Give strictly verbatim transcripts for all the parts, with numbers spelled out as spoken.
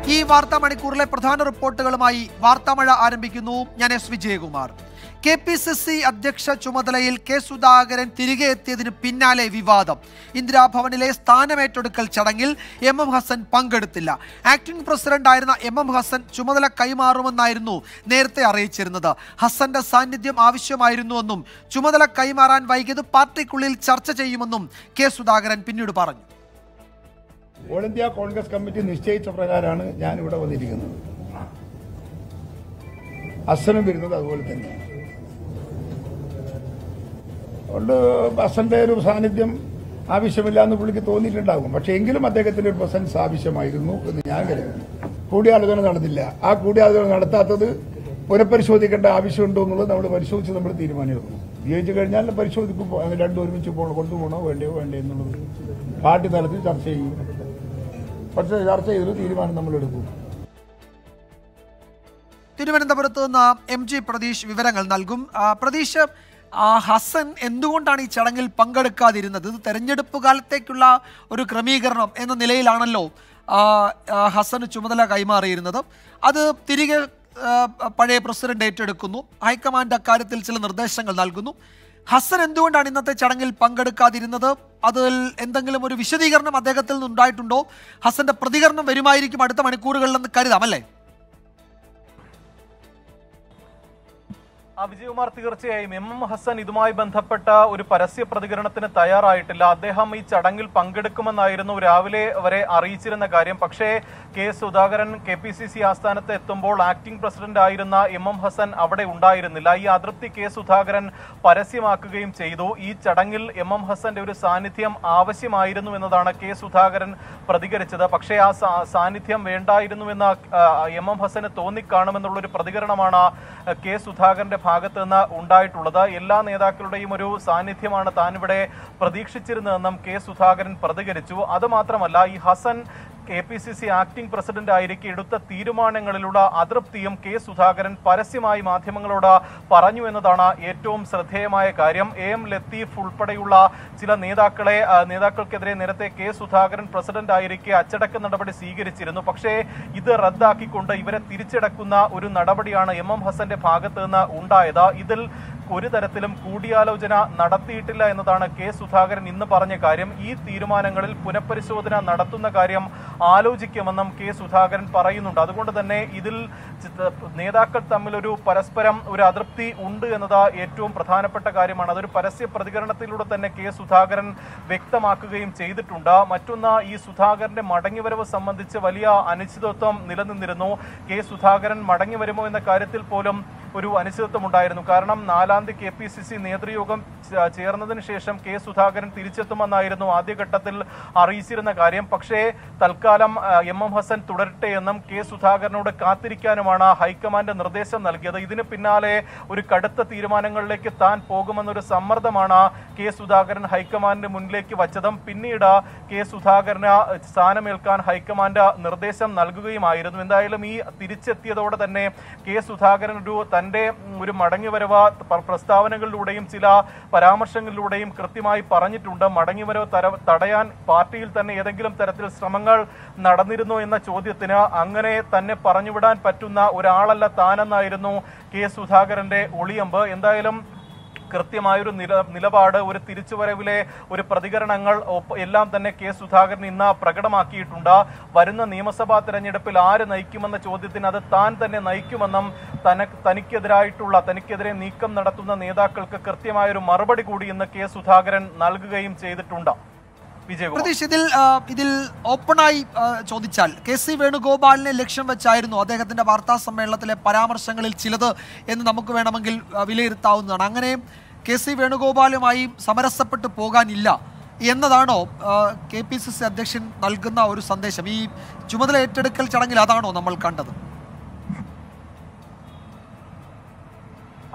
ഈ വാർത്താ മണിക്കൂറിലെ പ്രധാന റിപ്പോർട്ടുകളുമായി വാർത്താമഴ ആരംഭിക്കുന്നു. ഞാൻ S Vijayakumar. K P C C അധ്യക്ഷ ചുമതലയിൽ കെ സുധാകരൻ തിരികെ എത്തിയതിന് പിന്നാലെ വിവാദം. ഇന്ദിരാഭവനിലെ സ്ഥാനമേറ്റെടുക്കൽ ചടങ്ങിൽ എം എം ഹസൻ പങ്കെടുത്തില്ല. ആക്ടിംഗ് പ്രസിഡന്റായിരുന്ന എം എം ഹസൻ ചുമതല കൈമാറുമെന്നായിരുന്നു നേരത്തെ അറിയിച്ചിരുന്നത്. ഹസന്റെ സാന്നിധ്യം ആവശ്യമായിരുന്നുവെന്നും ചുമതല കൈമാറാൻ വൈകിയത് പാർട്ടിക്കുള്ളിൽ ചർച്ച ചെയ്യുമെന്നും കെ സുധാകരൻ പിന്നീട് പറഞ്ഞു. ഓൾ ഇന്ത്യ കോൺഗ്രസ് കമ്മിറ്റി നിശ്ചയിച്ച പ്രകാരമാണ് ഞാൻ ഇവിടെ വന്നിരിക്കുന്നത്. ഹസനും വരുന്നത് അതുപോലെ തന്നെ. അതുകൊണ്ട് ഹസന്റെ ഒരു സാന്നിധ്യം ആവശ്യമില്ല എന്ന് പുള്ളിക്ക് തോന്നിയിട്ടുണ്ടാകും. പക്ഷെ എങ്കിലും അദ്ദേഹത്തിന്റെ ഒരു പ്രസൻസ് ആവശ്യമായിരുന്നു എന്ന് ഞാൻ കരുതുന്നു. കൂടിയാലോചന നടന്നില്ല. ആ കൂടിയാലോചന നടത്താത്തത് പുനഃപരിശോധിക്കേണ്ട ആവശ്യമുണ്ടോ എന്നുള്ളത് നമ്മൾ പരിശോധിച്ച് നമ്മൾ തീരുമാനമെടുക്കും. വിയോജിച്ചു കഴിഞ്ഞാൽ പരിശോധിക്കും. രണ്ടും ഒരുമിച്ച് കൊണ്ടുപോകണോ വേണ്ടയോ വേണ്ടേ എന്നുള്ളത് പാർട്ടി തലത്തിൽ ചർച്ച ചെയ്യും. പക്ഷേ ചർച്ച ചെയ്തൊരു തീരുമാനം നമ്മൾ എടുക്കും. തിരുവനന്തപുരത്ത് നിന്ന് എം ജി പ്രതീഷ് വിവരങ്ങൾ നൽകും. പ്രതീഷ്, ഹസൻ എന്തുകൊണ്ടാണ് ഈ ചടങ്ങിൽ പങ്കെടുക്കാതിരുന്നത്? ഇത് തെരഞ്ഞെടുപ്പ് കാലത്തേക്കുള്ള ഒരു ക്രമീകരണം എന്ന നിലയിലാണല്ലോ ഹസന് ചുമതല കൈമാറിയിരുന്നത്. അത് തിരികെ പഴയ പ്രസിഡന്റ് ഏറ്റെടുക്കുന്നു. ഹൈക്കമാൻഡ് അക്കാര്യത്തിൽ ചില നിർദ്ദേശങ്ങൾ നൽകുന്നു. ഹസൻ എന്തുകൊണ്ടാണ് ഇന്നത്തെ ചടങ്ങിൽ പങ്കെടുക്കാതിരുന്നത്? അതിൽ എന്തെങ്കിലും ഒരു വിശദീകരണം അദ്ദേഹത്തിൽ നിന്നുണ്ടായിട്ടുണ്ടോ? ഹസന്റെ പ്രതികരണം വരുമായിരിക്കും അടുത്ത മണിക്കൂറുകളിലെന്ന് കരുതാം, അല്ലേ? വിജയകുമാർ, തീർച്ചയായും എം എം ഹസൻ ഇതുമായി ബന്ധപ്പെട്ട ഒരു പരസ്യ പ്രതികരണത്തിന് തയ്യാറായിട്ടില്ല. അദ്ദേഹം ഈ ചടങ്ങിൽ പങ്കെടുക്കുമെന്നായിരുന്നു രാവിലെ വരെ അറിയിച്ചിരുന്ന കാര്യം. പക്ഷേ K Sudhakaran K P C C ആസ്ഥാനത്ത് എത്തുമ്പോൾ ആക്ടിംഗ് പ്രസിഡന്റ് ആയിരുന്ന എം എം ഹസൻ അവിടെ ഉണ്ടായിരുന്നില്ല. ഈ അതൃപ്തി കെ സുധാകരൻ പരസ്യമാക്കുകയും ചെയ്തു. ഈ ചടങ്ങിൽ എം എം ഹസന്റെ ഒരു സാന്നിധ്യം ആവശ്യമായിരുന്നു എന്നതാണ് കെ സുധാകരൻ പ്രതികരിച്ചത്. പക്ഷേ ആ സാന്നിധ്യം വേണ്ടായിരുന്നുവെന്ന് എം എം ഹസന് തോന്നിക്കാണുമെന്നുള്ളൊരു പ്രതികരണമാണ് കെ സുധാകരന്റെ ഭാഗത്ത് നിന്ന് ഉണ്ടായിട്ടുള്ളത്. എല്ലാ നേതാക്കളുടെയും ഒരു സാന്നിധ്യമാണ് താൻ ഇവിടെ പ്രതീക്ഷിച്ചിരുന്നതെന്നും കെ സുധാകരൻ പ്രതികരിച്ചു. അതുമാത്രമല്ല, ഈ Hassan K P C C acting president ആയിരിക്കെ എടുത്ത തീരുമാനങ്ങളിലുള്ള അതൃപ്തിയും കെ സുധാകരൻ പരസ്യമായി മാധ്യമങ്ങളോട് പറഞ്ഞു എന്നതാണ് ഏറ്റവും ശ്രദ്ധേയമായ കാര്യം. എ എം ലത്തീഫ് ഉൾപ്പെടെയുള്ള ചില നേതാക്കളെ നേതാക്കൾക്കെതിരെ നേരത്തെ കെ സുധാകരൻ പ്രസിഡന്റ് ആയിരിക്കെ അച്ചടക്ക നടപടി സ്വീകരിച്ചിരുന്നു. പക്ഷേ ഇത് റദ്ദാക്കിക്കൊണ്ട് ഇവരെ തിരിച്ചടക്കുന്ന ഒരു നടപടിയാണ് എം എം ഹസന്റെ ഭാഗത്ത് നിന്ന് ഉണ്ടായത്. ഇതിൽ ഒരു തരത്തിലും കൂടിയാലോചന നടത്തിയിട്ടില്ല എന്നതാണ് കെ സുധാകരൻ ഇന്ന് പറഞ്ഞ കാര്യം. ഈ തീരുമാനങ്ങളിൽ പുനഃപരിശോധന നടത്തുന്ന കാര്യം ആലോചിക്കുമെന്നും കെ സുധാകരൻ പറയുന്നുണ്ട്. അതുകൊണ്ട് തന്നെ ഇതിൽ നേതാക്കൾ തമ്മിലൊരു പരസ്പരം ഒരു അതൃപ്തി ഉണ്ട് എന്നത് ഏറ്റവും പ്രധാനപ്പെട്ട കാര്യമാണ്. അതൊരു പരസ്യ പ്രതികരണത്തിലൂടെ തന്നെ കെ സുധാകരൻ വ്യക്തമാക്കുകയും ചെയ്തിട്ടുണ്ട്. മറ്റൊന്ന്, ഈ സുധാകരന്റെ മടങ്ങിവരവ് സംബന്ധിച്ച് വലിയ അനിശ്ചിതത്വം നിലനിന്നിരുന്നു. കെ സുധാകരൻ മടങ്ങി വരുമോ എന്ന കാര്യത്തിൽ പോലും ഒരു അനിശ്ചിതത്വം ഉണ്ടായിരുന്നു. കാരണം നാലാം തീയതി കെ പി സി സി നേതൃയോഗം ചേർന്നതിന് ശേഷം കെ സുധാകരൻ തിരിച്ചെത്തുമെന്നായിരുന്നു ആദ്യഘട്ടത്തിൽ അറിയിച്ചിരുന്ന കാര്യം. പക്ഷേ തൽക്കാലം എം എം ഹസൻ തുടരട്ടെ എന്നും കെ സുധാകരനോട് കാത്തിരിക്കാനുമാണ് ഹൈക്കമാൻഡ് നിർദ്ദേശം നൽകിയത്. ഇതിന് പിന്നാലെ ഒരു കടുത്ത തീരുമാനങ്ങളിലേക്ക് താൻ പോകുമെന്നൊരു സമ്മർദ്ദമാണ് കെ സുധാകരൻ ഹൈക്കമാൻഡിന് മുന്നിലേക്ക് വച്ചതും പിന്നീട് കെ സുധാകരന് സ്ഥാനമേൽക്കാൻ ഹൈക്കമാൻഡ് നിർദ്ദേശം നൽകുകയുമായിരുന്നു. എന്തായാലും ഈ തിരിച്ചെത്തിയതോടെ തന്നെ കെ സുധാകരൻ ഒരു തന്റെ ഒരു മടങ്ങിവരവ് പ്രസ്താവനകളിലൂടെയും ചില പരാമർശങ്ങളിലൂടെയും കൃത്യമായി പറഞ്ഞിട്ടുണ്ട്. മടങ്ങിവരവ് തടയാൻ പാർട്ടിയിൽ തന്നെ ഏതെങ്കിലും തരത്തിൽ ശ്രമങ്ങൾ നടന്നിരുന്നു എന്ന ചോദ്യത്തിന് അങ്ങനെ തന്നെ പറഞ്ഞുവിടാൻ പറ്റുന്ന ഒരാളല്ല താനെന്നായിരുന്നു കെ സുധാകരന്റെ ഒളിയമ്പ്. എന്തായാലും കൃത്യമായൊരു നില നിലപാട് ഒരു തിരിച്ചുവരവിലെ ഒരു പ്രതികരണങ്ങൾ എല്ലാം തന്നെ കെ സുധാകരൻ ഇന്ന് പ്രകടമാക്കിയിട്ടുണ്ട്. വരുന്ന നിയമസഭാ തെരഞ്ഞെടുപ്പിൽ ആര് നയിക്കുമെന്ന ചോദ്യത്തിന് അത് താൻ തന്നെ നയിക്കുമെന്നും തന തനിക്കെതിരായിട്ടുള്ള തനിക്കെതിരെ നീക്കം നടത്തുന്ന നേതാക്കൾക്ക് കൃത്യമായൊരു മറുപടി കൂടി ഇന്ന് കെ സുധാകരൻ നൽകുകയും ചെയ്തിട്ടുണ്ട്. പ്രതീഷ്, ഇതിൽ ഇതിൽ ഓപ്പണായി ചോദിച്ചാൽ കെ സി വേണുഗോപാലിനെ ലക്ഷ്യം വെച്ചായിരുന്നു അദ്ദേഹത്തിന്റെ വാർത്താ സമ്മേളനത്തിലെ പരാമർശങ്ങളിൽ ചിലത് എന്ന് നമുക്ക് വേണമെങ്കിൽ വിലയിരുത്താവുന്നതാണ്. അങ്ങനെ കെ സി വേണുഗോപാലുമായി സമരസപ്പെട്ട് പോകാനില്ല എന്നതാണോ കെ പി സി സി അധ്യക്ഷൻ നൽകുന്ന ഒരു സന്ദേശം? ഈ ചുമതല ഏറ്റെടുക്കൽ ചടങ്ങിൽ അതാണോ നമ്മൾ കണ്ടത്?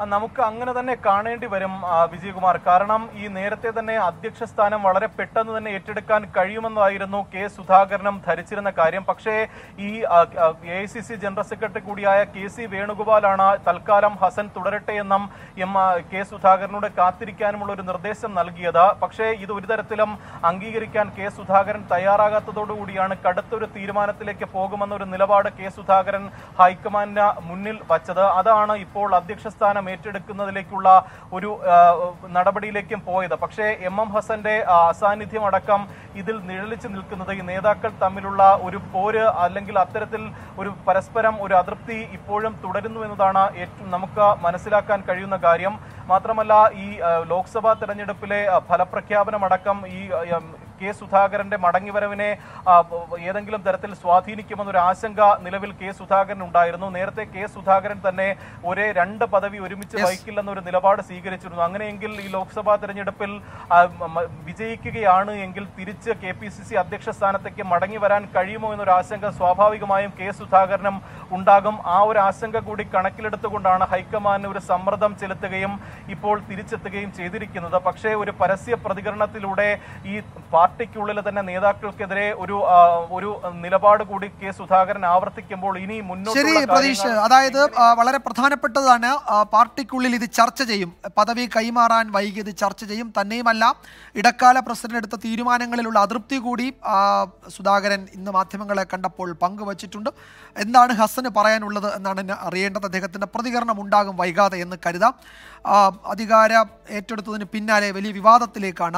നമുക്ക് അങ്ങനെ തന്നെ കാണേണ്ടി വരും വിജയകുമാർ. കാരണം ഈ നേരത്തെ തന്നെ അധ്യക്ഷ സ്ഥാനം വളരെ പെട്ടെന്ന് തന്നെ ഏറ്റെടുക്കാൻ കഴിയുമെന്നായിരുന്നു കെ സുധാകരനും ധരിച്ചിരുന്ന കാര്യം. പക്ഷേ ഈ A I C C general secretary കൂടിയായ കെ സി വേണുഗോപാലാണ് തൽക്കാലം ഹസൻ തുടരട്ടെ എന്നും എം കെ സുധാകരനോട് കാത്തിരിക്കാനുമുള്ള ഒരു നിർദ്ദേശം നൽകിയത്. പക്ഷേ ഇത് ഒരു തരത്തിലും അംഗീകരിക്കാൻ കെ സുധാകരൻ തയ്യാറാകാത്തതോടുകൂടിയാണ് കടുത്തൊരു തീരുമാനത്തിലേക്ക് പോകുമെന്നൊരു നിലപാട് കെ സുധാകരൻ ഹൈക്കമാൻഡിന് മുന്നിൽ വച്ചത്. അതാണ് ഇപ്പോൾ അധ്യക്ഷ സ്ഥാനം ഏറ്റെടുക്കുന്നതിലേക്കുള്ള ഒരു നടപടിയിലേക്കും പോയത്. പക്ഷേ എം എം ഹസന്റെ അസാന്നിധ്യം അടക്കം ഇതിൽ നിഴലിച്ചു നിൽക്കുന്നത് ഈ നേതാക്കൾ തമ്മിലുള്ള ഒരു പോര് അല്ലെങ്കിൽ അത്തരത്തിൽ ഒരു പരസ്പരം ഒരു അതൃപ്തി ഇപ്പോഴും തുടരുന്നു എന്നതാണ് ഏറ്റവും നമുക്ക് മനസ്സിലാക്കാൻ കഴിയുന്ന കാര്യം. മാത്രമല്ല ഈ ലോക്സഭാ തെരഞ്ഞെടുപ്പിലെ ഫലപ്രഖ്യാപനമടക്കം ഈ കെ സുധാകരന്റെ മടങ്ങിവരവിനെ ഏതെങ്കിലും തരത്തിൽ സ്വാധീനിക്കുമെന്നൊരു ആശങ്ക നിലവിൽ കെ സുധാകരൻ ഉണ്ടായിരുന്നു. നേരത്തെ കെ സുധാകരൻ തന്നെ ഒരേ രണ്ട് പദവി ഒരുമിച്ച് വഹിക്കില്ലെന്നൊരു നിലപാട് സ്വീകരിച്ചിരുന്നു. അങ്ങനെയെങ്കിൽ ഈ ലോക്സഭാ തെരഞ്ഞെടുപ്പിൽ വിജയിക്കുകയാണ് എങ്കിൽ തിരിച്ച് കെ പി സി സി അധ്യക്ഷ സ്ഥാനത്തേക്ക് മടങ്ങി വരാൻ കഴിയുമോ എന്നൊരു ആശങ്ക സ്വാഭാവികമായും കെ സുധാകരനും ഉണ്ടാകും. ആ ഒരു ആശങ്ക കൂടി കണക്കിലെടുത്തുകൊണ്ടാണ് ഹൈക്കമാൻഡിന് ഒരു സമ്മർദ്ദം ചെലുത്തുകയും ഇപ്പോൾ തിരിച്ചെത്തുകയും ചെയ്തിരിക്കുന്നത്. പക്ഷേ ഒരു പരസ്യ പ്രതികരണത്തിലൂടെ ഈ പാർട്ടിക്കുള്ളിൽ തന്നെ നേതാക്കൾക്കെതിരെ ഒരു ഒരു നിലപാട് കൂടി കെ സുധാകരൻ ആവർത്തിക്കുമ്പോൾ ഇനി മുന്നോട്ട് അതായത് വളരെ പ്രധാനപ്പെട്ടതാണ്. പാർട്ടിക്കുള്ളിൽ ഇത് ചർച്ച ചെയ്യും, പദവി കൈമാറാൻ വൈകിയത് ചർച്ച ചെയ്യും. തന്നെയുമല്ല ഇടക്കാല പ്രസിഡന്റ് എടുത്ത തീരുമാനങ്ങളിലുള്ള അതൃപ്തി കൂടി സുധാകരൻ ഇന്ന് മാധ്യമങ്ങളെ കണ്ടപ്പോൾ പങ്കുവച്ചിട്ടുണ്ട്. എന്താണ് ഹസന് പറയാനുള്ളത് എന്നാണ് അറിയേണ്ടത്. അദ്ദേഹത്തിന്റെ പ്രതികരണം ഉണ്ടാകും വൈകാതെ എന്ന് കരുതാം. അധികാരം ഏറ്റെടുത്തതിന് പിന്നാലെ വലിയ വിവാദത്തിലേക്കാണ്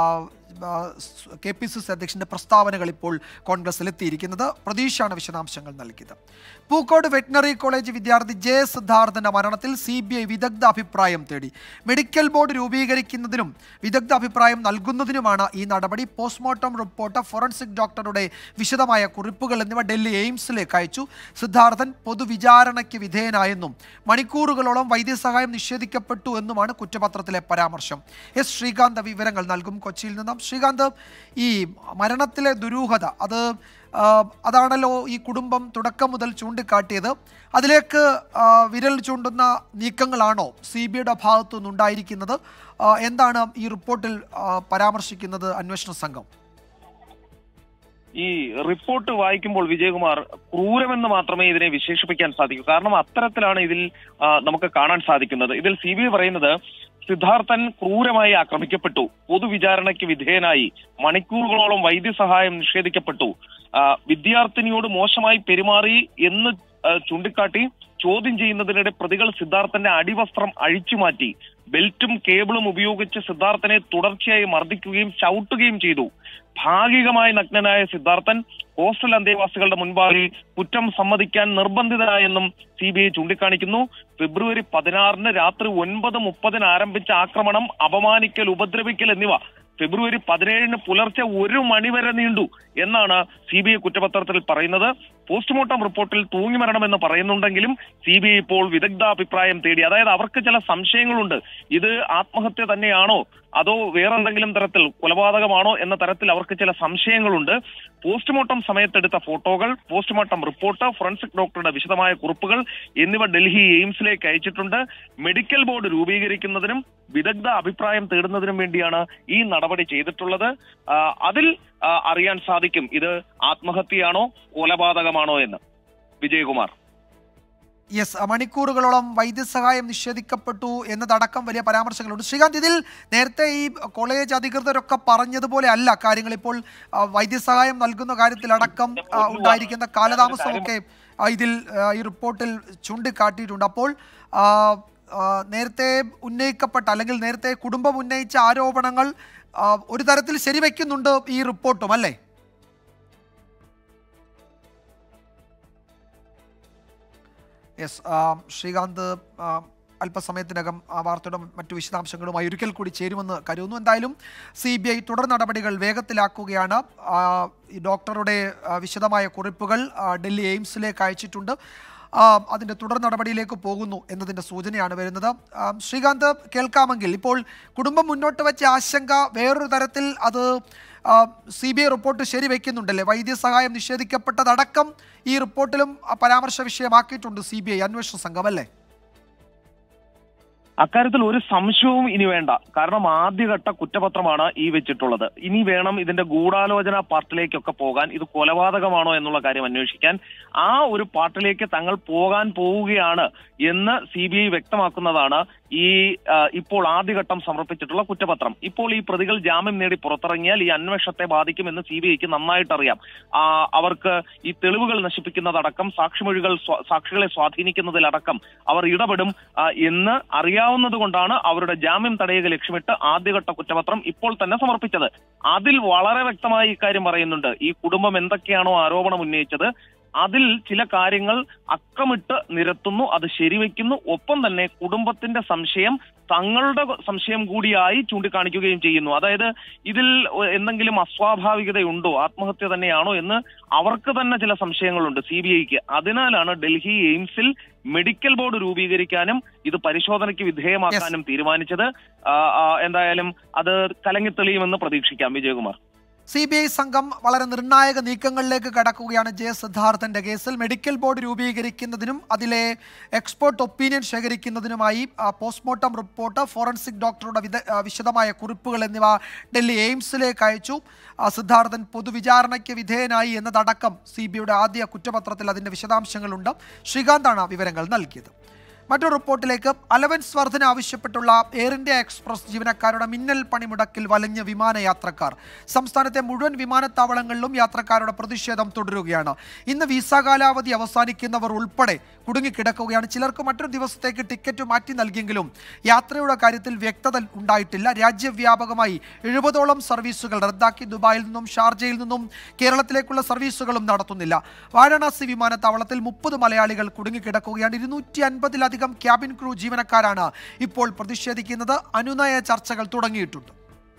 കെ പി സി സി അധ്യക്ഷന്റെ പ്രസ്താവനകൾ ഇപ്പോൾ കോൺഗ്രസിൽ എത്തിയിരിക്കുന്നത്. പ്രതീക്ഷയാണ് വിശദാംശങ്ങൾ നൽകിയത്. പൂക്കോട് വെറ്റിനറി കോളേജ് വിദ്യാർത്ഥി ജെ സിദ്ധാർത്ഥന്റെ മരണത്തിൽ സി ബി ഐ വിദഗ്ധ അഭിപ്രായം തേടി. മെഡിക്കൽ ബോർഡ് രൂപീകരിക്കുന്നതിനും വിദഗ്ധ അഭിപ്രായം നൽകുന്നതിനുമാണ് ഈ നടപടി. പോസ്റ്റ്മോർട്ടം റിപ്പോർട്ട്, ഫോറൻസിക് ഡോക്ടറുടെ വിശദമായ കുറിപ്പുകൾ എന്നിവ ഡൽഹി എയിംസിലേക്ക് അയച്ചു. സിദ്ധാർത്ഥൻ പൊതുവിചാരണയ്ക്ക് വിധേയനായെന്നും മണിക്കൂറുകളോളം വൈദ്യസഹായം നിഷേധിക്കപ്പെട്ടു എന്നുമാണ് കുറ്റപത്രത്തിലെ പരാമർശം. എസ് ശ്രീകാന്ത് വിവരങ്ങൾ നൽകും കൊച്ചിയിൽ നിന്നും. ശ്രീകാന്ത്, ഈ മരണത്തിലെ ദുരൂഹത അത് അതാണല്ലോ ഈ കുടുംബം തുടക്കം മുതൽ ചൂണ്ടിക്കാട്ടിയത്. അതിലേക്ക് വിരൽ ചൂണ്ടുന്ന നീക്കങ്ങളാണോ സി ബി ഐയുടെ ഭാഗത്തു നിന്നുണ്ടായിരിക്കുന്നത്? എന്താണ് ഈ റിപ്പോർട്ടിൽ പരാമർശിക്കുന്നത് അന്വേഷണ സംഘം? ഈ റിപ്പോർട്ട് വായിക്കുമ്പോൾ വിജയകുമാർ, ക്രൂരമെന്ന് മാത്രമേ ഇതിനെ വിശേഷിപ്പിക്കാൻ സാധിക്കൂ. കാരണം അത്തരത്തിലാണ് ഇതിൽ നമുക്ക് കാണാൻ സാധിക്കുന്നത്. ഇതിൽ സി ബി ഐ പറയുന്നത് സിദ്ധാർത്ഥൻ ക്രൂരമായി ആക്രമിക്കപ്പെട്ടു, പൊതുവിചാരണയ്ക്ക് വിധേയനായി, മണിക്കൂറുകളോളം വൈദ്യസഹായം നിഷേധിക്കപ്പെട്ടു, വിദ്യാർത്ഥിനിയോട് മോശമായി പെരുമാറി എന്ന് ചൂണ്ടിക്കാട്ടി ചോദ്യം ചെയ്യുന്നതിനിടെ പ്രതികൾ സിദ്ധാർത്ഥന്റെ അടിവസ്ത്രം അഴിച്ചുമാറ്റി ബെൽറ്റും കേബിളും ഉപയോഗിച്ച് സിദ്ധാർത്ഥനെ തുടർച്ചയായി മർദ്ദിക്കുകയും ചവിട്ടുകയും ചെയ്തു. ഭാഗികമായി നഗ്നനായ സിദ്ധാർത്ഥൻ ഹോസ്റ്റൽ അന്തേവാസികളുടെ മുൻപാകെ കുറ്റം സമ്മതിക്കാൻ നിർബന്ധിതനായെന്നും സി ബി ഐ ചൂണ്ടിക്കാണിക്കുന്നു. ഫെബ്രുവരി പതിനാറിന് രാത്രി ഒൻപത് മുപ്പതിന് ആരംഭിച്ച ആക്രമണം, അപമാനിക്കൽ, ഉപദ്രവിക്കൽ എന്നിവ ഫെബ്രുവരി പതിനേഴിന് പുലർച്ചെ ഒരു മണിവരെ നീണ്ടു എന്നാണ് സി ബി ഐ കുറ്റപത്രത്തിൽ പറയുന്നത്. പോസ്റ്റ്മോർട്ടം റിപ്പോർട്ടിൽ തൂങ്ങിമരണമെന്ന് പറയുന്നുണ്ടെങ്കിലും സി ബി ഐ ഇപ്പോൾ വിദഗ്ധാഭിപ്രായം തേടി. അതായത് അവർക്ക് ചില സംശയങ്ങളുണ്ട്. ഇത് ആത്മഹത്യ തന്നെയാണോ അതോ വേറെന്തെങ്കിലും തരത്തിൽ കൊലപാതകമാണോ എന്ന തരത്തിൽ അവർക്ക് ചില സംശയങ്ങളുണ്ട്. പോസ്റ്റ്മോർട്ടം സമയത്തെടുത്ത ഫോട്ടോകൾ, പോസ്റ്റ്മോർട്ടം റിപ്പോർട്ട്, ഫോറൻസിക് ഡോക്ടറുടെ വിശദമായ കുറിപ്പുകൾ എന്നിവ ഡൽഹി എയിംസിലേക്ക് അയച്ചിട്ടുണ്ട്. മെഡിക്കൽ ബോർഡ് രൂപീകരിക്കുന്നതിനും വിദഗ്ധ അഭിപ്രായം തേടുന്നതിനും വേണ്ടിയാണ് ഈ നടപടി ചെയ്തിട്ടുള്ളത്. അതിൽ അറിയാൻ സാധിക്കും ഇത് ആത്മഹത്യയാണോ കൊലപാതകമാണോ എന്ന്. വിജയകുമാർ. യെസ്, മണിക്കൂറുകളോളം വൈദ്യസഹായം നിഷേധിക്കപ്പെട്ടു എന്നതടക്കം വലിയ പരാമർശങ്ങളുണ്ട്. ശ്രീകാന്ത്, ഇതിൽ നേരത്തെ ഈ കോളേജ് അധികൃതരൊക്കെ പറഞ്ഞതുപോലെ അല്ല കാര്യങ്ങൾ. ഇപ്പോൾ വൈദ്യസഹായം നൽകുന്ന കാര്യത്തിലടക്കം ഉണ്ടായിരിക്കുന്ന കാലതാമസമൊക്കെ ഇതിൽ ഈ റിപ്പോർട്ടിൽ ചൂണ്ടിക്കാട്ടിയിട്ടുണ്ട്. അപ്പോൾ നേരത്തെ ഉന്നയിക്കപ്പെട്ട അല്ലെങ്കിൽ നേരത്തെ കുടുംബം ഉന്നയിച്ച ആരോപണങ്ങൾ ഒരു തരത്തിൽ ശരിവെക്കുന്നുണ്ട് ഈ റിപ്പോർട്ടും, അല്ലേ? യെസ്, ശ്രീകാന്ത് അല്പസമയത്തിനകം ആ വാർത്തയുടെ മറ്റു വിശദാംശങ്ങളുമായി ഒരിക്കൽ കൂടി ചേരുമെന്ന് കരുതുന്നു. എന്തായാലും സി ബി ഐ തുടർ നടപടികൾ വേഗത്തിലാക്കുകയാണ്. ഈ ഡോക്ടറുടെ വിശദമായ കുറിപ്പുകൾ ഡൽഹി എയിംസിലേക്ക് അയച്ചിട്ടുണ്ട്. അതിൻ്റെ തുടർ നടപടിയിലേക്ക് പോകുന്നു എന്നതിൻ്റെ സൂചനയാണ് വരുന്നത്. ശ്രീകാന്ത്, കേൾക്കാമെങ്കിൽ ഇപ്പോൾ കുടുംബം മുന്നോട്ട് വെച്ച ആശങ്ക വേറൊരു തരത്തിൽ അത് സി ബി ഐ റിപ്പോർട്ട് ശരിവെക്കുന്നുണ്ടല്ലേ? വൈദ്യസഹായം നിഷേധിക്കപ്പെട്ടതടക്കം ഈ റിപ്പോർട്ടിലും പരാമർശ വിഷയമാക്കിയിട്ടുണ്ട് സി ബി ഐ അന്വേഷണ സംഘം, അല്ലേ? അക്കാര്യത്തിൽ ഒരു സംശയവും ഇനി വേണ്ട. കാരണം ആദ്യഘട്ട കുറ്റപത്രമാണ് ഈ വെച്ചിട്ടുള്ളത്. ഇനി വേണം ഇതിന്റെ ഗൂഢാലോചന പാർട്ടിലേക്കൊക്കെ പോകാൻ. ഇത് കൊലപാതകമാണോ എന്നുള്ള കാര്യം അന്വേഷിക്കാൻ. ആ ഒരു പാർട്ടിലേക്ക് തങ്ങൾ പോകാൻ പോവുകയാണ് എന്ന് സി ബി ഐ വ്യക്തമാക്കുന്നതാണ് ഈ ഇപ്പോൾ ആദ്യഘട്ടം സമർപ്പിച്ചിട്ടുള്ള കുറ്റപത്രം. ഇപ്പോൾ ഈ പ്രതികൾ ജാമ്യം നേടി പുറത്തിറങ്ങിയാൽ ഈ അന്വേഷണത്തെ ബാധിക്കുമെന്ന് സി ബി ഐക്ക് നന്നായിട്ടറിയാം. അവർക്ക് ഈ തെളിവുകൾ നശിപ്പിക്കുന്നതടക്കം സാക്ഷിമൊഴികൾ സാക്ഷികളെ സ്വാധീനിക്കുന്നതിലടക്കം അവർ ഇടപെടും എന്ന് അറിയാവുന്നത് കൊണ്ടാണ് അവരുടെ ജാമ്യം തടയുക ലക്ഷ്യമിട്ട് ആദ്യഘട്ട കുറ്റപത്രം ഇപ്പോൾ തന്നെ സമർപ്പിച്ചത്. അതിൽ വളരെ വ്യക്തമായി ഇക്കാര്യം പറയുന്നുണ്ട്. ഈ കുടുംബം എന്തൊക്കെയാണോ ആരോപണം ഉന്നയിച്ചത് അതിൽ ചില കാര്യങ്ങൾ അക്കമിട്ട് നിരത്തുന്നു, അത് ശരിവെക്കുന്നു. ഒപ്പം തന്നെ കുടുംബത്തിന്റെ സംശയം തങ്ങളുടെ സംശയം കൂടിയായി ചൂണ്ടിക്കാണിക്കുകയും ചെയ്യുന്നു. അതായത് ഇതിൽ എന്തെങ്കിലും അസ്വാഭാവികതയുണ്ടോ, ആത്മഹത്യ തന്നെയാണോ എന്ന് അവർക്ക് തന്നെ ചില സംശയങ്ങളുണ്ട് സി ബി ഐക്ക്. അതിനാലാണ് ഡൽഹി എയിംസിൽ മെഡിക്കൽ ബോർഡ് രൂപീകരിക്കാനും ഇത് പരിശോധനയ്ക്ക് വിധേയമാക്കാനും തീരുമാനിച്ചത്. എന്തായാലും അത് കലങ്ങിത്തെളിയുമെന്ന് പ്രതീക്ഷിക്കാം. വിജയകുമാർ, സി ബി ഐ സംഘം വളരെ നിർണായക നീക്കങ്ങളിലേക്ക് കടക്കുകയാണ് ജെ സിദ്ധാർത്ഥന്റെ കേസിൽ. മെഡിക്കൽ ബോർഡ് രൂപീകരിക്കുന്നതിനും അതിലെ എക്സ്പേർട്ട് ഒപ്പീനിയൻ ശേഖരിക്കുന്നതിനുമായി പോസ്റ്റ്മോർട്ടം റിപ്പോർട്ട്, ഫോറൻസിക് ഡോക്ടറുടെ വിശദമായ കുറിപ്പുകൾ എന്നിവ ഡൽഹി എയിംസിലേക്ക് അയച്ചു. സിദ്ധാർത്ഥൻ പൊതുവിചാരണയ്ക്ക് വിധേയനായി എന്നതടക്കം സി ബി ഐയുടെ ആദ്യ കുറ്റപത്രത്തിൽ അതിൻ്റെ വിശദാംശങ്ങളുണ്ട്. ശ്രീകാന്താണ് വിവരങ്ങൾ നൽകിയത്. മറ്റൊരു റിപ്പോർട്ടിലേക്ക്. അലവൻസ് വർധന ആവശ്യപ്പെട്ടുള്ള എയർ ഇന്ത്യ എക്സ്പ്രസ് ജീവനക്കാരുടെ മിന്നൽ പണിമുടക്കിൽ വലഞ്ഞ വിമാനയാത്രക്കാർ. സംസ്ഥാനത്തെ മുഴുവൻ വിമാനത്താവളങ്ങളിലും യാത്രക്കാരുടെ പ്രതിഷേധം തുടരുകയാണ്. ഇന്ന് വിസ കാലാവധി അവസാനിക്കുന്നവർ ഉൾപ്പെടെ കുടുങ്ങിക്കിടക്കുകയാണ്. ചിലർക്ക് മറ്റൊരു ദിവസത്തേക്ക് ടിക്കറ്റ് മാറ്റി നൽകിയെങ്കിലും യാത്രയുടെ കാര്യത്തിൽ വ്യക്തത ഉണ്ടായിട്ടില്ല. രാജ്യവ്യാപകമായി എഴുപതോളം സർവീസുകൾ റദ്ദാക്കി. ദുബായിൽ നിന്നും ഷാർജയിൽ നിന്നും കേരളത്തിലേക്കുള്ള സർവീസുകളും നടത്തുന്നില്ല. വാരണാസി വിമാനത്താവളത്തിൽ മുപ്പത് മലയാളികൾ കുടുങ്ങിക്കിടക്കുകയാണ്. ഇരുന്നൂറ്റി അൻപതിലധികം ക്യാബിൻ ക്രൂ ജീവനക്കാരാണ് ഇപ്പോൾ പ്രതിഷേധിക്കുന്നത്. അനുനയ ചർച്ചകൾ തുടങ്ങിയിട്ടുണ്ട്.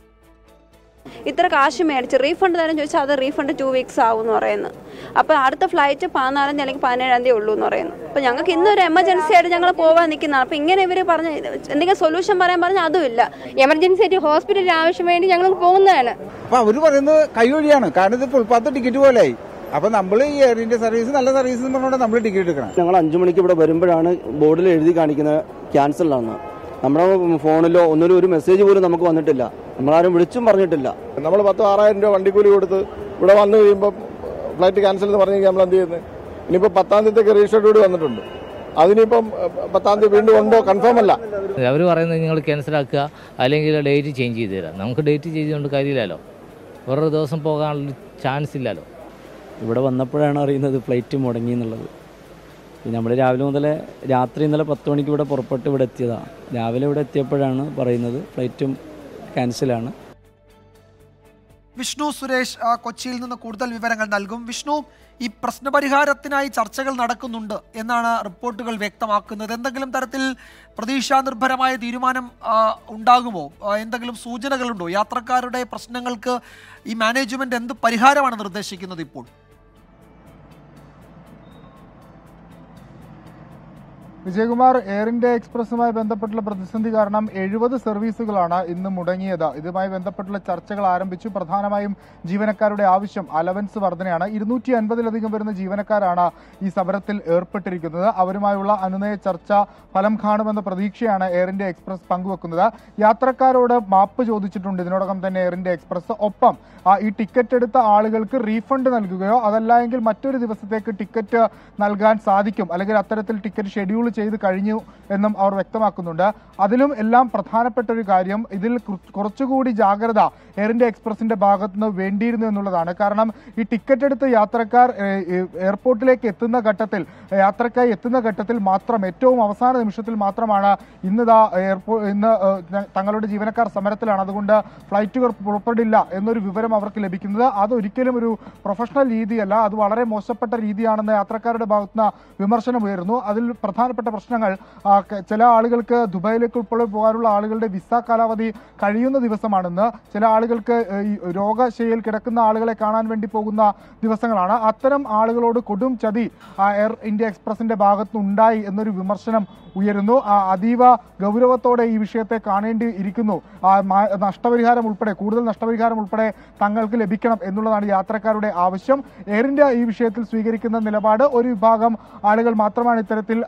ഇത്ര കാശ് മേടിച്ച് റീഫണ്ട് തരാൻ ചോദിച്ചാൽ അത് റീഫണ്ട് ടു വീക്സ് ആവും എന്ന് പറയുന്നു. അപ്പോൾ അടുത്ത ഫ്ലൈറ്റ് പതിനാലാം തീയതി അല്ലെങ്കിൽ പതിനേഴാം തീയതി ഉള്ളൂ എന്ന് പറയുന്നു. അപ്പോൾ ഞങ്ങൾക്ക് ഇന്നൊരു എമർജൻസി ആയിട്ട് ഞങ്ങൾ പോകാൻ നിൽക്കുന്നതാണ്. അപ്പോൾ ഇങ്ങനെ ഇവർ പറഞ്ഞ എന്തെങ്കിലും സൊല്യൂഷൻ പറയാൻ പറഞ്ഞാൽ അതുമില്ല. എമർജൻസി ആയിട്ട് ഹോസ്പിറ്റലിൽ ആവശ്യം വേണ്ടി ഞങ്ങൾ പോകുന്നതാണ്. അപ്പോൾ അവർ പറയുന്നത് കൈവഴിയാണ്. കാരണം ഇത് ഫുൾപാത്ത് ടിക്കറ്റ് പോലെയായി. അപ്പോൾ നമ്മൾ ഈ എയർ ഇന്ത്യ സർവീസ് നല്ല സർവീസ് എന്ന് പറഞ്ഞുകൊണ്ട് നമ്മൾ ടിക്കറ്റ് എടുക്കണം. ഞങ്ങൾ അഞ്ചു മണിക്ക് ഇവിടെ വരുമ്പോഴാണ് ബോർഡിൽ എഴുതി കാണിക്കുന്നത് ക്യാൻസലാണെന്ന്. നമ്മുടെ ഫോണിലോ ഒന്നിലും ഒരു മെസ്സേജ് പോലും നമുക്ക് വന്നിട്ടില്ല. നമ്മളാരും വിളിച്ചും പറഞ്ഞിട്ടില്ല. നമ്മൾ പത്തോ ആറായിരം രൂപ വണ്ടിക്കൂലി കൊടുത്ത് ഇവിടെ വന്നു കഴിയുമ്പോൾ ഫ്ലൈറ്റ് ക്യാൻസൽ എന്ന് പറഞ്ഞു കഴിഞ്ഞാൽ നമ്മൾ എന്ത് ചെയ്യുന്നത്? ഇനിയിപ്പോൾ പത്താം തീയതിക്ക് രജിസ്റ്റർഡ് വന്നിട്ടുണ്ട്. അതിനിപ്പം പത്താം തീയതി വീണ്ടും ഉണ്ടോ കൺഫേം അല്ല. അവർ പറയുന്നത് നിങ്ങൾ ക്യാൻസലാക്കുക അല്ലെങ്കിൽ ഡേറ്റ് ചേഞ്ച് ചെയ്ത് തരാം. നമുക്ക് ഡേറ്റ് ചെയ്തുകൊണ്ട് കാര്യമില്ലല്ലോ. വേറൊരു ദിവസം പോകാനുള്ള ചാൻസ് ഇല്ലല്ലോ. ഇവിടെ വന്നപ്പോഴാണ് അറിയുന്നത് ഫ്ലൈറ്റ് മുടങ്ങി എന്നുള്ളത്. നമ്മൾ രാവിലെ മുതൽ രാത്രി ഇന്നലെ പത്ത് മണിക്ക് ഇവിടെ പുറപ്പെട്ട് ഇവിടെ എത്തിയതാണ്. രാവിലെ ഇവിടെ എത്തിയപ്പോഴാണ് പറയുന്നത് ഫ്ലൈറ്റും ക്യാൻസലാണ്. വിഷ്ണു സുരേഷ് കൊച്ചിയിൽ നിന്ന് കൂടുതൽ വിവരങ്ങൾ നൽകും. വിഷ്ണു, ഈ പ്രശ്നപരിഹാരത്തിനായി ചർച്ചകൾ നടക്കുന്നുണ്ട് എന്നാണ് റിപ്പോർട്ടുകൾ വ്യക്തമാക്കുന്നത്. എന്തെങ്കിലും തരത്തിൽ പ്രതീക്ഷാനിർഭരമായ തീരുമാനം ഉണ്ടാകുമോ? എന്തെങ്കിലും സൂചനകളുണ്ടോ? യാത്രക്കാരുടെ പ്രശ്നങ്ങൾക്ക് ഈ മാനേജ്മെന്റ് എന്ത് പരിഹാരമാണ് നിർദ്ദേശിക്കുന്നത് ഇപ്പോൾ? വിജയകുമാർ, എയർ ഇന്ത്യ എക്സ്പ്രസുമായി ബന്ധപ്പെട്ടുള്ള പ്രതിസന്ധി കാരണം എഴുപത് സർവീസുകളാണ് ഇന്ന് മുടങ്ങിയത്. ഇതുമായി ബന്ധപ്പെട്ടുള്ള ചർച്ചകൾ ആരംഭിച്ചു. പ്രധാനമായും ജീവനക്കാരുടെ ആവശ്യം അലവൻസ് വർധനയാണ്. ഇരുന്നൂറ്റി അൻപതിലധികം വരുന്ന ജീവനക്കാരാണ് ഈ സമരത്തിൽ ഏർപ്പെട്ടിരിക്കുന്നത്. അവരുമായുള്ള അനുനയ ചർച്ച ഫലം കാണുമെന്ന പ്രതീക്ഷയാണ് എയർ ഇന്ത്യ എക്സ്പ്രസ് പങ്കുവെക്കുന്നത്. യാത്രക്കാരോട് മാപ്പ് ചോദിച്ചിട്ടുണ്ട് ഇതിനോടകം തന്നെ എയർ ഇന്ത്യ എക്സ്പ്രസ്. ഒപ്പം ഈ ടിക്കറ്റ് എടുത്ത ആളുകൾക്ക് റീഫണ്ട് നൽകുകയോ അതല്ല എങ്കിൽ മറ്റൊരു ദിവസത്തേക്ക് ടിക്കറ്റ് നൽകാൻ സാധിക്കും, അല്ലെങ്കിൽ അത്തരത്തിൽ ടിക്കറ്റ് ഷെഡ്യൂൾ ചെയ്ത് കഴിഞ്ഞു എന്നും അവർ വ്യക്തമാക്കുന്നുണ്ട്. അതിലും എല്ലാം പ്രധാനപ്പെട്ട ഒരു കാര്യം, ഇതിൽ കുറച്ചുകൂടി ജാഗ്രത എയർ ഇന്ത്യ എക്സ്പ്രസിന്റെ ഭാഗത്തുനിന്ന് വേണ്ടിയിരുന്നു എന്നുള്ളതാണ്. കാരണം ഈ ടിക്കറ്റ് എടുത്ത യാത്രക്കാർ എയർപോർട്ടിലേക്ക് എത്തുന്ന ഘട്ടത്തിൽ യാത്രക്കായി എത്തുന്ന ഘട്ടത്തിൽ മാത്രം ഏറ്റവും അവസാന നിമിഷത്തിൽ മാത്രമാണ് ഇന്നിതാ എയർപോർട്ട് ഇന്ന് തങ്ങളുടെ ജീവനക്കാർ സമരത്തിലാണ്, അതുകൊണ്ട് ഫ്ലൈറ്റുകൾ പുറപ്പെടില്ല എന്നൊരു വിവരം അവർക്ക് ലഭിക്കുന്നത്. അതൊരിക്കലും ഒരു പ്രൊഫഷണൽ രീതിയല്ല, അത് വളരെ മോശപ്പെട്ട രീതിയാണെന്ന് യാത്രക്കാരുടെ ഭാഗത്തുനിന്ന് വിമർശനം ഉയരുന്നു. അതിൽ പ്രധാനപ്പെട്ട പ്രശ്നങ്ങൾ, ചില ആളുകൾക്ക് ദുബായിലേക്ക് ഉൾപ്പെടെ പോകാനുള്ള ആളുകളുടെ വിസ കാലാവധി കഴിയുന്ന ദിവസമാണെന്ന്, ചില ആളുകൾക്ക് ഈ രോഗശയ്യയിൽ കിടക്കുന്ന ആളുകളെ കാണാൻ വേണ്ടി പോകുന്ന ദിവസങ്ങളാണ്. അത്തരം ആളുകളോട് കൊടും ചതി എയർ ഇന്ത്യ എക്സ്പ്രസിന്റെ ഭാഗത്തുനിന്ന് ഉണ്ടായി എന്നൊരു വിമർശനം ഉയരുന്നു. അതീവ ഗൗരവത്തോടെ ഈ വിഷയത്തെ കാണേണ്ടി ഇരിക്കുന്നു. നഷ്ടപരിഹാരം ഉൾപ്പെടെ കൂടുതൽ നഷ്ടപരിഹാരം ഉൾപ്പെടെ തങ്ങൾക്ക് ലഭിക്കണം എന്നുള്ളതാണ് യാത്രക്കാരുടെ ആവശ്യം. എയർ ഇന്ത്യ ഈ വിഷയത്തിൽ സ്വീകരിക്കുന്ന നിലപാട്, ഒരു വിഭാഗം ആളുകൾ മാത്രമാണ് ഇത്തരത്തിൽ അപ്രഖ്യാപിക്കുന്നത്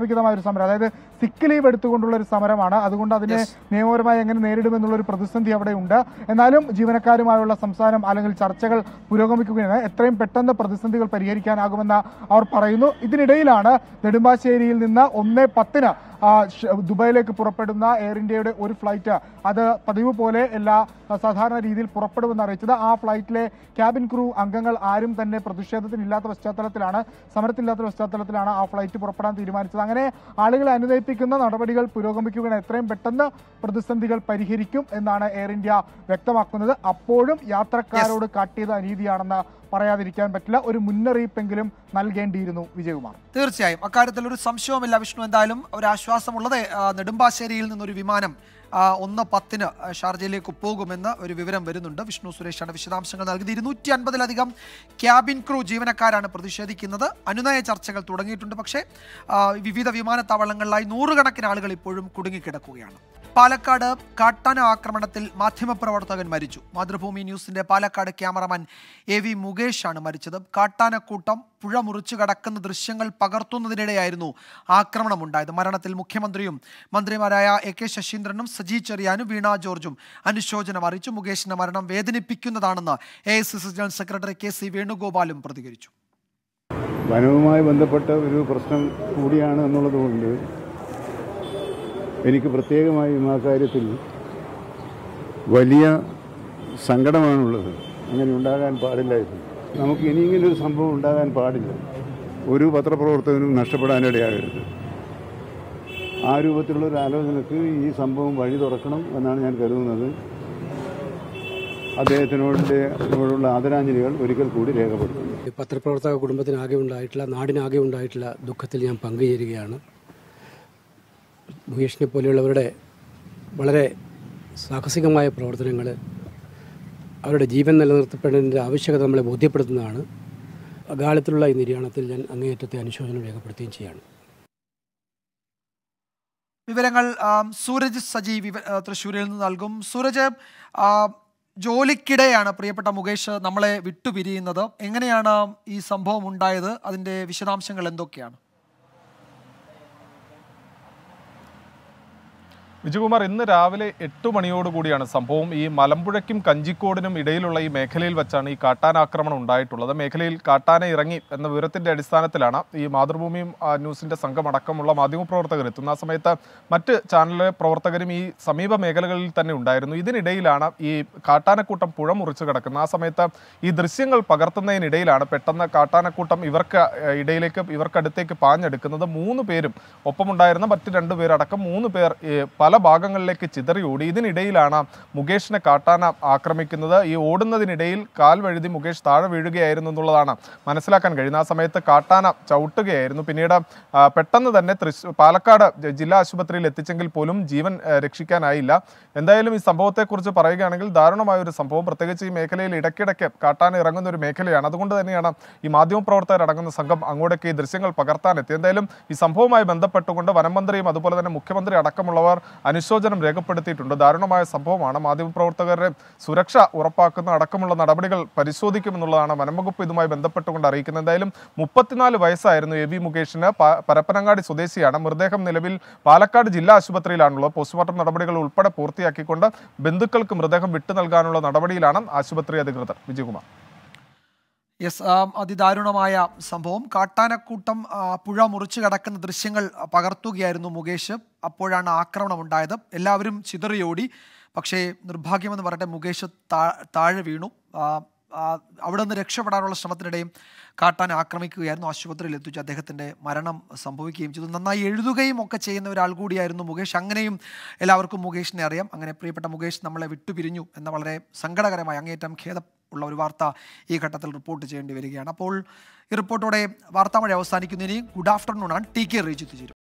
അപ്രഖ്യാപിതമായ ഒരു സമരം, അതായത് സിക്ക് ലീവ് എടുത്തുകൊണ്ടുള്ള ഒരു സമരമാണ്. അതുകൊണ്ട് അതിനെ നിയമപരമായി എങ്ങനെ നേരിടുമെന്നുള്ള ഒരു പ്രതിസന്ധി അവിടെ ഉണ്ട്. എന്നാലും ജീവനക്കാരുമായുള്ള സംസാരം അല്ലെങ്കിൽ ചർച്ചകൾ പുരോഗമിക്കുകയാണ്. എത്രയും പെട്ടെന്ന് പ്രതിസന്ധികൾ പരിഹരിക്കാനാകുമെന്ന് അവർ പറയുന്നു. ഇതിനിടയിലാണ് നെടുമ്പാശ്ശേരിയിൽ നിന്ന് ഒന്ന് പത്തിന് ദുബായിലേക്ക് പുറപ്പെടുന്ന എയർ ഇന്ത്യയുടെ ഒരു ഫ്ലൈറ്റ് അത് പതിവ് പോലെ എല്ലാ സാധാരണ രീതിയിൽ പുറപ്പെടുമെന്ന് അറിയിച്ചത്. ആ ഫ്ലൈറ്റിലെ ക്യാബിൻ ക്രൂ അംഗങ്ങൾ ആരും തന്നെ പ്രതിഷേധത്തിനില്ലാത്ത പശ്ചാത്തലത്തിലാണ്, സമരത്തില്ലാത്ത പശ്ചാത്തലത്തിലാണ് ആ ഫ്ലൈറ്റ് പുറപ്പെടാൻ തീരുമാനിച്ചത്. അങ്ങനെ ആളുകളെ അനുനയിപ്പിക്കുന്ന നടപടികൾ പുരോഗമിക്കുകയാണ്. എത്രയും പെട്ടെന്ന് പ്രതിസന്ധികൾ പരിഹരിക്കും എന്നാണ് എയർ ഇന്ത്യ വ്യക്തമാക്കുന്നത്. അപ്പോഴും യാത്രക്കാരോട് കാട്ടിയത് അനീതിയാണെന്ന് പറയാതിരിക്കാൻ പറ്റില്ല. ഒരു മുന്നറിയിപ്പെങ്കിലും നൽകേണ്ടിയിരുന്നു. വിജയകുമാർ, തീർച്ചയായും അക്കാര്യത്തിൽ ഒരു സംശയവുമില്ല വിഷ്ണു. എന്തായാലും ഒരു ആശ്വാസമുള്ളത് നെടുമ്പാശ്ശേരിയിൽ നിന്നൊരു വിമാനം ഒന്ന് പത്തിന് ഷാർജയിലേക്ക് പോകുമെന്ന് ഒരു വിവരം വരുന്നുണ്ട്. വിഷ്ണു സുരേഷാണ് വിശദാംശങ്ങൾ നൽകിയത്. ഇരുന്നൂറ്റി അൻപതിലധികം ക്യാബിൻ ക്രൂ ജീവനക്കാരാണ് പ്രതിഷേധിക്കുന്നത്. അനുനയ ചർച്ചകൾ തുടങ്ങിയിട്ടുണ്ട്. പക്ഷേ വിവിധ വിമാനത്താവളങ്ങളിലായി നൂറുകണക്കിന് ആളുകൾ ഇപ്പോഴും കുടുങ്ങിക്കിടക്കുകയാണ്. പാലക്കാട് കാട്ടാന ആക്രമണത്തിൽ മാധ്യമപ്രവർത്തകൻ മരിച്ചു. മാതൃഭൂമി ന്യൂസിന്റെ പാലക്കാട് ക്യാമറമാൻ എ വി മുകേഷാണ് മരിച്ചത്. കാട്ടാനക്കൂട്ടം പുഴ മുറിച്ചു കടക്കുന്ന ദൃശ്യങ്ങൾ പകർത്തുന്നതിനിടെയായിരുന്നു ആക്രമണമുണ്ടായത്. മരണത്തിൽ മുഖ്യമന്ത്രിയും മന്ത്രിമാരായ എ കെ ശശീന്ദ്രനും സജി ചെറിയാനും വീണ ജോർജും അനുശോചനം അറിയിച്ചു. മുകേഷിന്റെ മരണം വേദനിപ്പിക്കുന്നതാണെന്ന് A I C C general secretary K C വേണുഗോപാലും പ്രതികരിച്ചു. വനവുമായി ബന്ധപ്പെട്ട ഒരു പ്രശ്നം കൂടിയാണ് എന്നുള്ളതുകൊണ്ട് എനിക്ക് പ്രത്യേകമായും ആ കാര്യത്തിൽ വലിയ സങ്കടമാണുള്ളത്. അങ്ങനെ ഉണ്ടാകാൻ പാടില്ലായിരുന്നു. നമുക്ക് ഇനി ഇങ്ങനൊരു സംഭവം ഉണ്ടാകാൻ പാടില്ല. ഒരു പത്രപ്രവർത്തകനും നഷ്ടപ്പെടാനിടയാകരുത്. ആ രൂപത്തിലുള്ളൊരു ആലോചനക്ക് ഈ സംഭവം വഴി തുറക്കണം എന്നാണ് ഞാൻ കരുതുന്നത്. അദ്ദേഹത്തിനോടുള്ള ആദരാഞ്ജലികൾ ഒരിക്കൽ കൂടി രേഖപ്പെടുത്തുന്നു. പത്രപ്രവർത്തക കുടുംബത്തിനാകെ ഉണ്ടായിട്ടുള്ള, നാടിനാകെ ഉണ്ടായിട്ടുള്ള ദുഃഖത്തിൽ ഞാൻ പങ്കുചേരുകയാണ്. മുകേഷിനെ പോലെയുള്ളവരുടെ വളരെ സാഹസികമായ പ്രവർത്തനങ്ങൾ, അവരുടെ ജീവൻ നിലനിർത്തപ്പെടേണ്ട ആവശ്യകത നമ്മളെ ബോധ്യപ്പെടുത്തുന്നതാണ്. അകാലത്തിലുള്ള ഈ നിര്യാണത്തിൽ ഞാൻ അങ്ങേയറ്റത്തെ അനുശോചനം രേഖപ്പെടുത്തുകയും ചെയ്യാണ്. വിവരങ്ങൾ സൂരജ് സജി തൃശ്ശൂരിൽ നിന്ന് നൽകും. സൂരജ്, ജോലിക്കിടെയാണ് പ്രിയപ്പെട്ട മുകേഷ് നമ്മളെ വിട്ടുപിരിയുന്നത്. എങ്ങനെയാണ് ഈ സംഭവം ഉണ്ടായത്? അതിൻ്റെ വിശദാംശങ്ങൾ എന്തൊക്കെയാണ്? വിജയകുമാർ, ഇന്ന് രാവിലെ എട്ട് മണിയോടുകൂടിയാണ് സംഭവം. ഈ മലമ്പുഴയ്ക്കും കഞ്ചിക്കോടിനും ഇടയിലുള്ള ഈ മേഖലയിൽ വെച്ചാണ് ഈ കാട്ടാനാക്രമണം ഉണ്ടായിട്ടുള്ളത്. മേഖലയിൽ കാട്ടാന ഇറങ്ങി എന്ന വിവരത്തിന്റെ അടിസ്ഥാനത്തിലാണ് ഈ മാതൃഭൂമി ന്യൂസിന്റെ സംഘം അടക്കമുള്ള മാധ്യമപ്രവർത്തകർ എത്തുന്ന. ആ സമയത്ത് മറ്റ് ചാനൽ പ്രവർത്തകരും ഈ സമീപ മേഖലകളിൽ തന്നെ ഉണ്ടായിരുന്നു. ഇതിനിടയിലാണ് ഈ കാട്ടാനക്കൂട്ടം പുഴ മുറിച്ച് കിടക്കുന്നത്. ആ സമയത്ത് ഈ ദൃശ്യങ്ങൾ പകർത്തുന്നതിനിടയിലാണ് പെട്ടെന്ന് കാട്ടാനക്കൂട്ടം ഇവർക്ക് ഇടയിലേക്ക് ഇവർക്കടുത്തേക്ക് പാഞ്ഞെടുക്കുന്നത്. മൂന്ന് പേരും ഒപ്പമുണ്ടായിരുന്ന മറ്റ് രണ്ടു പേരടക്കം മൂന്ന് പേർ പല ഭാഗങ്ങളിലേക്ക് ചിതറി ഓടി. ഇതിനിടയിലാണ് മുകേഷിനെ കാട്ടാന ആക്രമിക്കുന്നത്. ഈ ഓടുന്നതിനിടയിൽ കാൽ വഴുതി മുകേഷ് താഴെ വീഴുകയായിരുന്നു എന്നുള്ളതാണ് മനസ്സിലാക്കാൻ കഴിയുന്നത്. ആ സമയത്ത് കാട്ടാന ചവിട്ടുകയായിരുന്നു. പിന്നീട് പെട്ടെന്ന് തന്നെ തൃശ്ശൂർ പാലക്കാട് ജില്ലാ ആശുപത്രിയിൽ എത്തിച്ചെങ്കിൽ പോലും ജീവൻ രക്ഷിക്കാനായില്ല. എന്തായാലും ഈ സംഭവത്തെക്കുറിച്ച് പറയുകയാണെങ്കിൽ ദാരുണമായ ഒരു സംഭവം. പ്രത്യേകിച്ച് ഈ മേഖലയിൽ ഇടയ്ക്കിടയ്ക്ക് കാട്ടാന ഇറങ്ങുന്ന ഒരു മേഖലയാണ്. അതുകൊണ്ട് തന്നെയാണ് ഈ മാധ്യമപ്രവർത്തകരടങ്ങുന്ന സംഘം അങ്ങോട്ടേക്ക് ഈ ദൃശ്യങ്ങൾ പകർത്താനെത്തി. എന്തായാലും ഈ സംഭവവുമായി ബന്ധപ്പെട്ടുകൊണ്ട് വനമന്ത്രിയും അതുപോലെ തന്നെ മുഖ്യമന്ത്രി അടക്കമുള്ളവർ അനുശോചനം രേഖപ്പെടുത്തിയിട്ടുണ്ട്. ദാരുണമായ സംഭവമാണ്. മാധ്യമപ്രവർത്തകരുടെ സുരക്ഷ ഉറപ്പാക്കുന്ന അടക്കമുള്ള നടപടികൾ പരിശോധിക്കുമെന്നുള്ളതാണ് വനംവകുപ്പ് ഇതുമായി ബന്ധപ്പെട്ടുകൊണ്ട് അറിയിക്കുന്നത്. എന്തായാലും മുപ്പത്തിനാല് വയസ്സായിരുന്നു എ വി മുകേഷിന്. പരപ്പനങ്ങാടി സ്വദേശിയാണ്. മൃതദേഹം നിലവിൽ പാലക്കാട് ജില്ലാ ആശുപത്രിയിലാണുള്ളത്. പോസ്റ്റ്മോർട്ടം നടപടികൾ ഉൾപ്പെടെ പൂർത്തിയാക്കിക്കൊണ്ട് ബന്ധുക്കൾക്ക് മൃതദേഹം വിട്ടു നൽകാനുള്ള നടപടിയിലാണ് ആശുപത്രി അധികൃതർ. വിജയകുമാർ. യെസ്, അതിദാരുണമായ സംഭവം. കാട്ടാനക്കൂട്ടം പുഴ മുറിച്ചു കടക്കുന്ന ദൃശ്യങ്ങൾ പകർത്തുകയായിരുന്നു മുകേഷ്. അപ്പോഴാണ് ആക്രമണം ഉണ്ടായത്. എല്ലാവരും ചിതറിയോടി. പക്ഷേ നിർഭാഗ്യമെന്ന് പറയട്ടെ, മുകേഷ് താഴെ വീണു. അവിടെ നിന്ന് രക്ഷപ്പെടാനുള്ള ശ്രമത്തിനിടെയും കാട്ടാൻ ആക്രമിക്കുകയായിരുന്നു. ആശുപത്രിയിൽ എത്തിച്ച് അദ്ദേഹത്തിൻ്റെ മരണം സംഭവിക്കുകയും ചെയ്തു. നന്നായി എഴുതുകയും ഒക്കെ ചെയ്യുന്ന ഒരാൾ കൂടിയായിരുന്നു മുകേഷ്. അങ്ങനെയും എല്ലാവർക്കും മുകേഷിനെ അറിയാം. അങ്ങനെ പ്രിയപ്പെട്ട മുകേഷ് നമ്മളെ വിട്ടുപിരിഞ്ഞു എന്ന വളരെ സങ്കടകരമായ, അങ്ങേയറ്റം ഖേദം ഉള്ള ഒരു വാർത്ത ഈ ഘട്ടത്തിൽ റിപ്പോർട്ട് ചെയ്യേണ്ടി വരികയാണ്. അപ്പോൾ ഈ റിപ്പോർട്ടോടെ വാർത്താമഴ അവസാനിക്കുന്നതിന് ഗുഡ് ആഫ്റ്റർനൂൺ ആണ് ടി കെ റീജിത്ത് ചേരും.